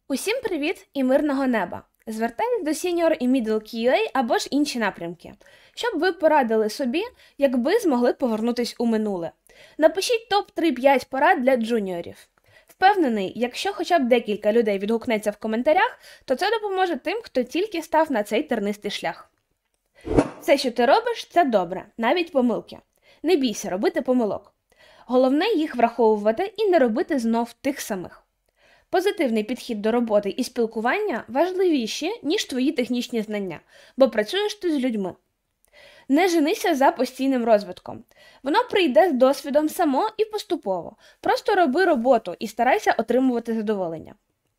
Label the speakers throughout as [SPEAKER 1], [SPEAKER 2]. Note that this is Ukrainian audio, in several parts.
[SPEAKER 1] Усім привіт і мирного неба! Звертаюсь до Senior і Middle QA або ж інші напрямки, щоб ви порадили собі, якби змогли повернутись у минуле. Напишіть топ-3-5 порад для джуніорів. Впевнений, якщо хоча б декілька людей відгукнеться в коментарях, то це допоможе тим, хто тільки став на цей тернистий шлях. Все, що ти робиш, це добре, навіть помилки. Не бійся робити помилок. Головне їх враховувати і не робити знов тих самих. Позитивний підхід до роботи і спілкування важливіші, ніж твої технічні знання, бо працюєш ти з людьми. Не женися за постійним розвитком. Воно прийде з досвідом само і поступово. Просто роби роботу і старайся отримувати задоволення.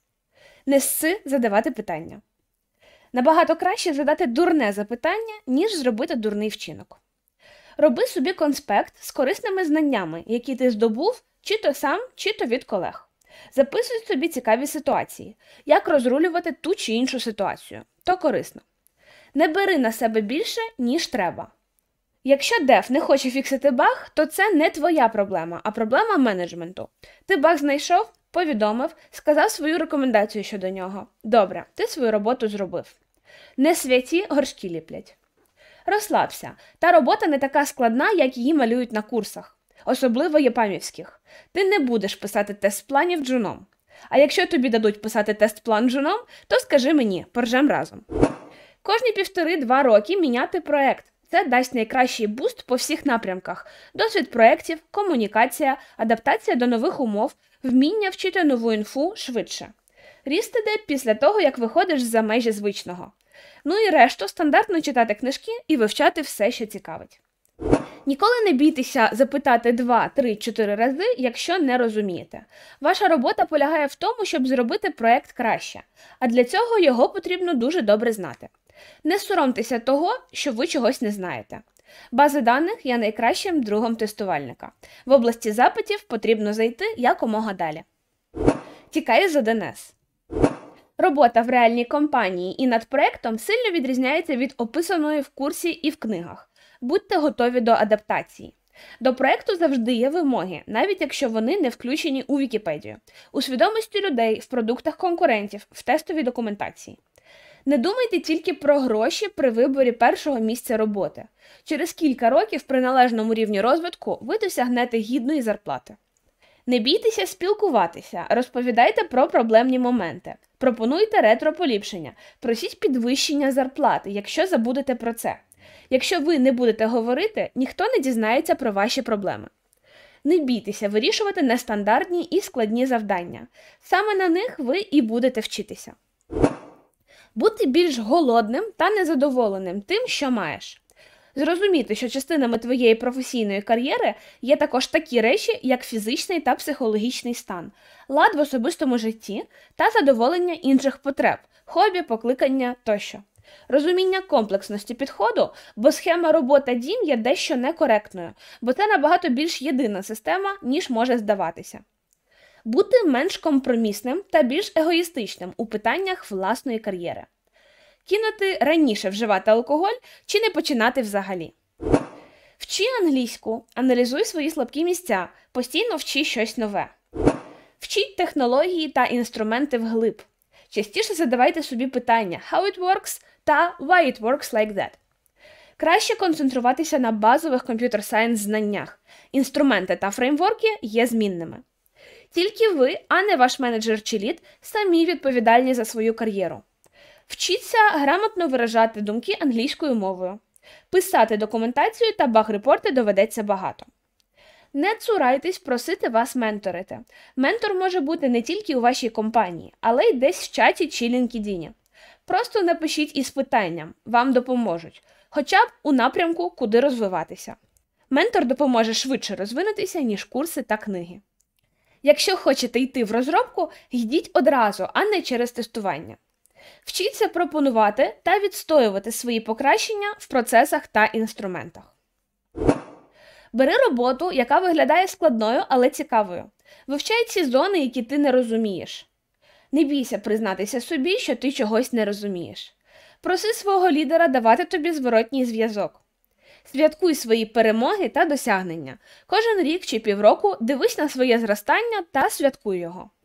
[SPEAKER 1] Не сси задавати питання. Набагато краще задати дурне запитання, ніж зробити дурний вчинок. Роби собі конспект з корисними знаннями, які ти здобув чи то сам, чи то від колег. Записуй собі цікаві ситуації, як розрулювати ту чи іншу ситуацію. То корисно. Не бери на себе більше, ніж треба. Якщо дев не хоче фіксити баг, то це не твоя проблема, а проблема менеджменту. Ти баг знайшов, повідомив, сказав свою рекомендацію щодо нього. Добре, ти свою роботу зробив. Не святі горшки ліплять. Розслабся, та робота не така складна, як її малюють на курсах. Особливо єпамівських. Ти не будеш писати тест-планів джуном. А якщо тобі дадуть писати тест-план джуном, то скажи мені, поржем разом. Кожні 1,5-2 роки міняти проект. Це дасть найкращий буст по всіх напрямках. Досвід проєктів, комунікація, адаптація до нових умов, вміння вчити нову інфу швидше. Ріст іде після того, як виходиш за межі звичного. Ну і решту стандартно читати книжки і вивчати все, що цікавить. Ніколи не бійтеся запитати 2, 3, 4 рази, якщо не розумієте. Ваша робота полягає в тому, щоб зробити проєкт краще, а для цього його потрібно дуже добре знати. Не соромтеся того, що ви чогось не знаєте. Бази даних є найкращим другом тестувальника. В області запитів потрібно зайти якомога далі. Тікай з 1С. Робота в реальній компанії і над проєктом сильно відрізняється від описаної в курсі і в книгах. Будьте готові до адаптації. До проєкту завжди є вимоги, навіть якщо вони не включені у Вікіпедію, у свідомості людей, в продуктах конкурентів, в тестовій документації. Не думайте тільки про гроші при виборі першого місця роботи. Через кілька років при належному рівні розвитку ви досягнете гідної зарплати. Не бійтеся спілкуватися, розповідайте про проблемні моменти, пропонуйте ретро-поліпшення, просіть підвищення зарплати, якщо забудете про це. Якщо ви не будете говорити, ніхто не дізнається про ваші проблеми. Не бійтеся вирішувати нестандартні і складні завдання. Саме на них ви і будете вчитися. Бути більш голодним та незадоволеним тим, що маєш. Зрозуміти, що частинами твоєї професійної кар'єри є також такі речі, як фізичний та психологічний стан, лад в особистому житті та задоволення інших потреб, хобі, покликання тощо. Розуміння комплексності підходу, бо схема робота-дім є дещо некоректною, бо це набагато більш єдина система, ніж може здаватися. Бути менш компромісним та більш егоїстичним у питаннях власної кар'єри. Кинути раніше вживати алкоголь чи не починати взагалі. Вчи англійську, аналізуй свої слабкі місця, постійно вчи щось нове. Вчіть технології та інструменти вглиб. Частіше задавайте собі питання «How it works?» та «Why it works like that?». Краще концентруватися на базових комп'ютер-сайенс знаннях. Інструменти та фреймворки є змінними. Тільки ви, а не ваш менеджер чи лід, самі відповідальні за свою кар'єру. Вчіться грамотно виражати думки англійською мовою. Писати документацію та баг-репорти доведеться багато. Не цурайтесь просити вас менторити. Ментор може бути не тільки у вашій компанії, але й десь в чаті чи LinkedIn. Просто напишіть із питанням, вам допоможуть, хоча б у напрямку, куди розвиватися. Ментор допоможе швидше розвинутися, ніж курси та книги. Якщо хочете йти в розробку, йдіть одразу, а не через тестування. Вчіться пропонувати та відстоювати свої покращення в процесах та інструментах. Бери роботу, яка виглядає складною, але цікавою. Вивчай ці зони, які ти не розумієш. Не бійся признатися собі, що ти чогось не розумієш. Проси свого лідера давати тобі зворотній зв'язок. Святкуй свої перемоги та досягнення. Кожен рік чи півроку дивись на своє зростання та святкуй його.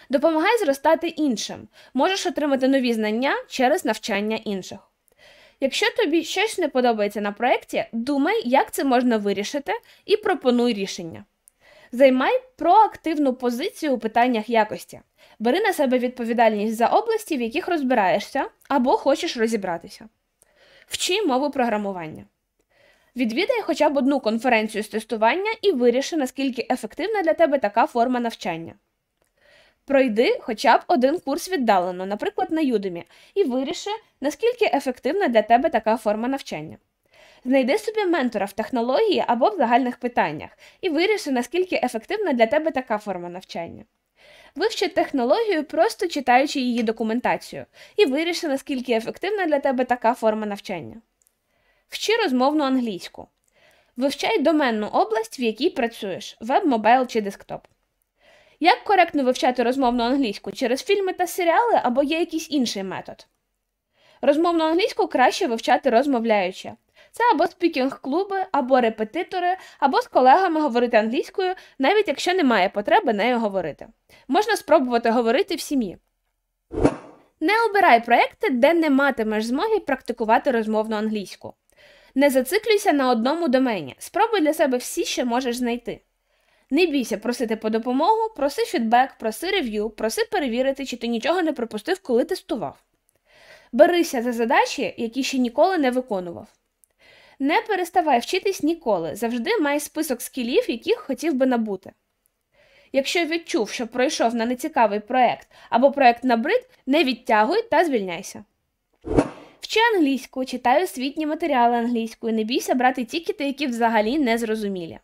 [SPEAKER 1] Допомагай зростати іншим. Можеш отримати нові знання через навчання інших. Якщо тобі щось не подобається на проєкті, думай, як це можна вирішити, і пропонуй рішення. Займай проактивну позицію у питаннях якості. Бери на себе відповідальність за області, в яких розбираєшся або хочеш розібратися. Вчи мову програмування. Відвідай хоча б одну конференцію з тестування і виріши, наскільки ефективна для тебе така форма навчання. Пройди хоча б один курс віддалено, наприклад, на Udemy, і виріши, наскільки ефективна для тебе така форма навчання. Знайди собі ментора в технології або в загальних питаннях і виріши, наскільки ефективна для тебе така форма навчання. Вивчи технологію, просто читаючи її документацію, і виріши, наскільки ефективна для тебе така форма навчання. Вчи розмовну англійську. Вивчай доменну область, в якій працюєш – веб, мобайл чи десктоп. Як коректно вивчати розмовну англійську? Через фільми та серіали або є якийсь інший метод? Розмовну англійську краще вивчати розмовляючи. Це або спікінг-клуби, або репетитори, або з колегами говорити англійською, навіть якщо немає потреби нею говорити. Можна спробувати говорити в сім'ї. Не обирай проекти, де не матимеш змоги практикувати розмовну англійську. Не зациклюйся на одному домені. Спробуй для себе всі, що можеш знайти. Не бійся просити по допомогу, проси фідбек, проси рев'ю, проси перевірити, чи ти нічого не пропустив, коли тестував. Берися за задачі, які ще ніколи не виконував. Не переставай вчитись ніколи, завжди май список скілів, яких хотів би набути. Якщо відчув, що пройшов на нецікавий проєкт або проєкт набрид, не відтягуй та звільняйся. Вчи англійську, читай освітні матеріали англійською, не бійся брати тікети, які взагалі не зрозумілі.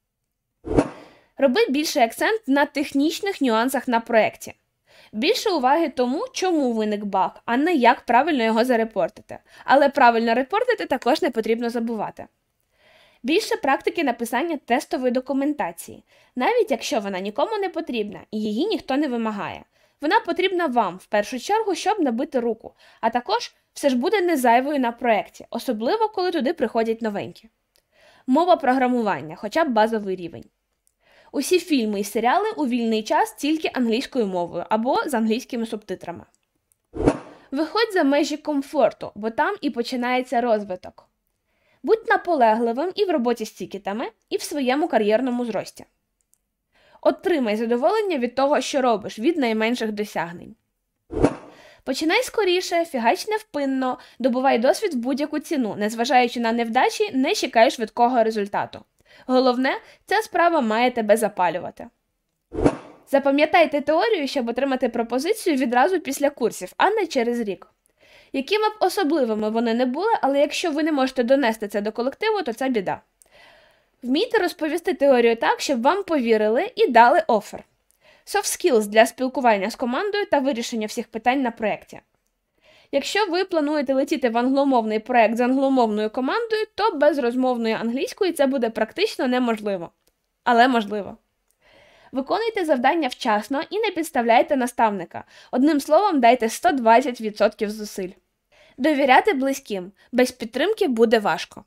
[SPEAKER 1] Роби більший акцент на технічних нюансах на проєкті. Більше уваги тому, чому виник баг, а не як правильно його зарепортити. Але правильно репортити також не потрібно забувати. Більше практики написання тестової документації, навіть якщо вона нікому не потрібна і її ніхто не вимагає. Вона потрібна вам, в першу чергу, щоб набити руку, а також все ж буде не зайвою на проєкті, особливо коли туди приходять новенькі. Мова програмування, хоча б базовий рівень. Усі фільми і серіали у вільний час тільки англійською мовою або з англійськими субтитрами. Виходь за межі комфорту, бо там і починається розвиток. Будь наполегливим і в роботі з тікетами, і в своєму кар'єрному зрості. Отримай задоволення від того, що робиш, від найменших досягнень. Починай скоріше, фігач невпинно, добувай досвід в будь-яку ціну, незважаючи на невдачі, не чекай швидкого результату. Головне, ця справа має тебе запалювати. Запам'ятайте теорію, щоб отримати пропозицію відразу після курсів, а не через рік. Якими б особливими вони не були, але якщо ви не можете донести це до колективу, то це біда. Вмійте розповісти теорію так, щоб вам повірили і дали офер. Soft skills для спілкування з командою та вирішення всіх питань на проєкті. Якщо ви плануєте летіти в англомовний проєкт з англомовною командою, то без розмовної англійської це буде практично неможливо. Але можливо. Виконуйте завдання вчасно і не підставляйте наставника. Одним словом, дайте 120% зусиль. Довіряти близьким. Без підтримки буде важко.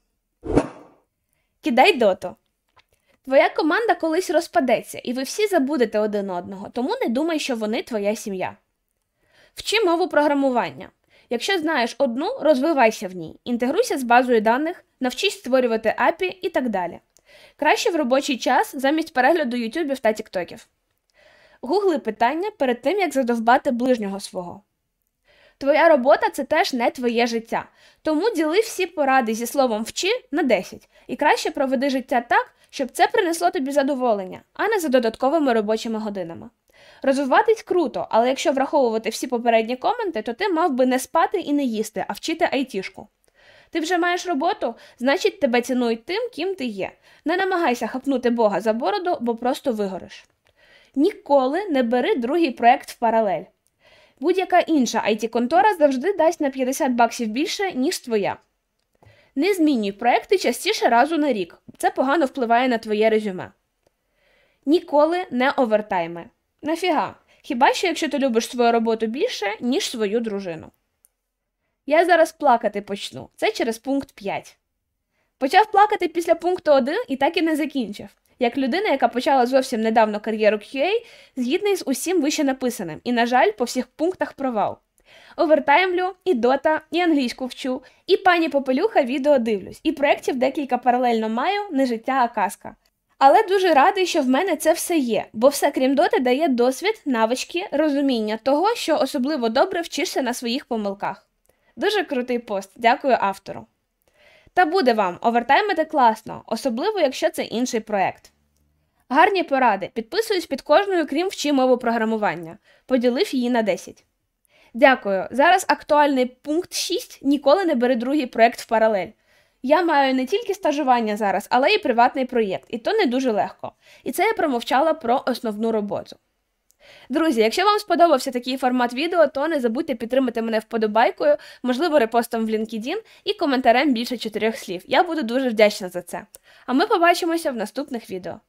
[SPEAKER 1] Кидай доту. Твоя команда колись розпадеться, і ви всі забудете один одного, тому не думай, що вони твоя сім'я. Вчи мову програмування. Якщо знаєш одну, розвивайся в ній, інтегруйся з базою даних, навчись створювати API і так далі. Краще в робочий час замість перегляду ютюбів та тіктоків. Гугли питання перед тим, як задовбати ближнього свого. Твоя робота – це теж не твоє життя, тому діли всі поради зі словом «вчи» на 10 і краще проведи життя так, щоб це принесло тобі задоволення, а не за додатковими робочими годинами. Розвиватись круто, але якщо враховувати всі попередні коменти, то ти мав би не спати і не їсти, а вчити айтішку. Ти вже маєш роботу, значить тебе цінують тим, ким ти є. Не намагайся хапнути Бога за бороду, бо просто вигориш. Ніколи не бери другий проєкт в паралель. Будь-яка інша IT-контора завжди дасть на $50 більше, ніж твоя. Не змінюй проєкти частіше разу на рік. Це погано впливає на твоє резюме. Ніколи не овертайми. Нафіга? Хіба що якщо ти любиш свою роботу більше, ніж свою дружину. Я зараз плакати почну. Це через пункт 5. Почав плакати після пункту 1 і так і не закінчив. Як людина, яка почала зовсім недавно кар'єру QA, згідний з усім вище написаним, і, на жаль, по всіх пунктах провал. Овертаймлю, і дота, і англійську вчу, і пані Попелюха відео дивлюсь, і проєктів декілька паралельно маю, не життя, а казка. Але дуже радий, що в мене це все є, бо все крім доти дає досвід, навички, розуміння того, що особливо добре вчишся на своїх помилках. Дуже крутий пост, дякую автору. Та буде вам, овертаймити класно, особливо якщо це інший проєкт. Гарні поради, підписуюсь під кожною, крім вчи мову програмування. Поділив її на 10. Дякую, зараз актуальний пункт 6 – ніколи не бери другий проєкт в паралель. Я маю не тільки стажування зараз, але і приватний проєкт, і то не дуже легко. І це я промовчала про основну роботу. Друзі, якщо вам сподобався такий формат відео, то не забудьте підтримати мене вподобайкою, можливо репостом в LinkedIn і коментарем більше 4 слів. Я буду дуже вдячна за це. А ми побачимося в наступних відео.